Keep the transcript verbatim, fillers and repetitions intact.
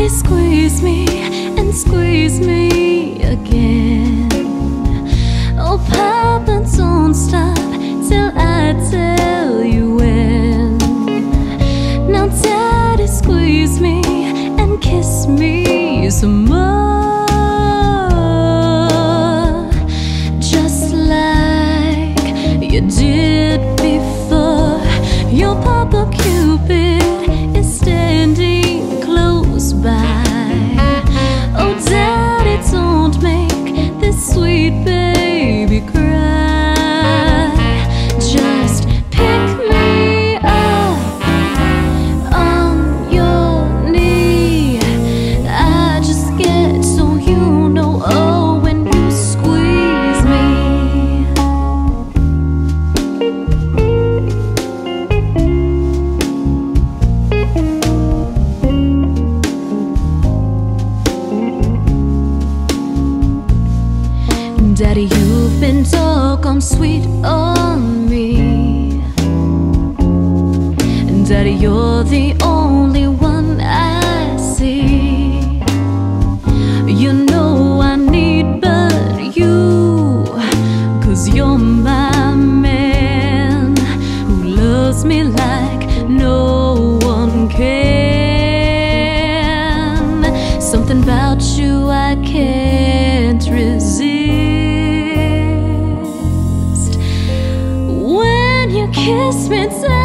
Daddy, squeeze me and squeeze me again. Oh, Papa, don't stop till I tell you when. Now, Daddy, squeeze me and kiss me some more, just like you did before. Your Papa Cupid is standing close by. Oh, Daddy, don't make this sweet baby cry. Just pick me up on your knee. I just get so you know, oh, when you squeeze me. Daddy, you've been doggone sweet on me. Daddy, you're the only one I see. You know I need but you, 'cause you're my man who loves me like no one can. Something about you I can't resist. When you kiss me,